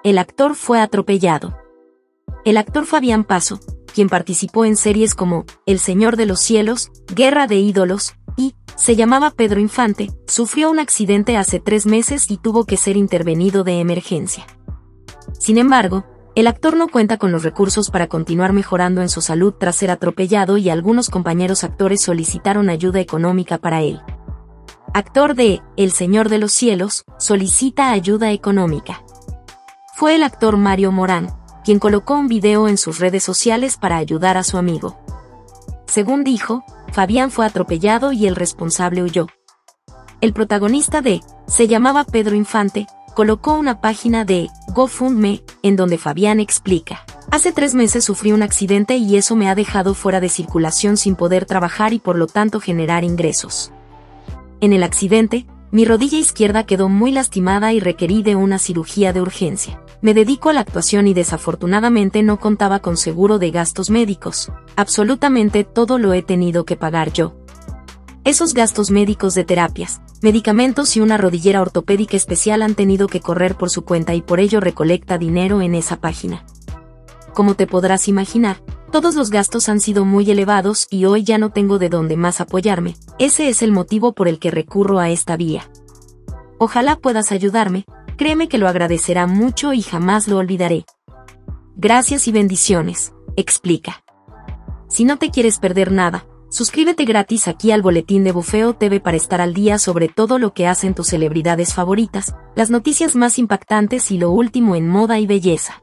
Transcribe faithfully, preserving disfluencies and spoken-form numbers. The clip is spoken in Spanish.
el actor fue atropellado. El actor Fabián Paso, quien participó en series como El Señor de los Cielos, Guerra de Ídolos, y se llamaba Pedro Infante, sufrió un accidente hace tres meses y tuvo que ser intervenido de emergencia. Sin embargo, el actor no cuenta con los recursos para continuar mejorando en su salud tras ser atropellado y algunos compañeros actores solicitaron ayuda económica para él. Actor de El Señor de los Cielos, solicita ayuda económica. Fue el actor Mario Morán, quien colocó un video en sus redes sociales para ayudar a su amigo. Según dijo, Fabián fue atropellado y el responsable huyó. El protagonista de Se llamaba Pedro Infante, colocó una página de GoFundMe, en donde Fabián explica: hace tres meses sufrí un accidente y eso me ha dejado fuera de circulación sin poder trabajar y por lo tanto generar ingresos. En el accidente, mi rodilla izquierda quedó muy lastimada y requerí de una cirugía de urgencia. Me dedico a la actuación y desafortunadamente no contaba con seguro de gastos médicos. Absolutamente todo lo he tenido que pagar yo. Esos gastos médicos de terapias, medicamentos y una rodillera ortopédica especial han tenido que correr por su cuenta y por ello recolecta dinero en esa página. Como te podrás imaginar, todos los gastos han sido muy elevados y hoy ya no tengo de dónde más apoyarme. Ese es el motivo por el que recurro a esta vía. Ojalá puedas ayudarme, créeme que lo agradecerá mucho y jamás lo olvidaré. Gracias y bendiciones, explica. Si no te quieres perder nada, suscríbete gratis aquí al Boletín de Bufeo T V para estar al día sobre todo lo que hacen tus celebridades favoritas, las noticias más impactantes y lo último en moda y belleza.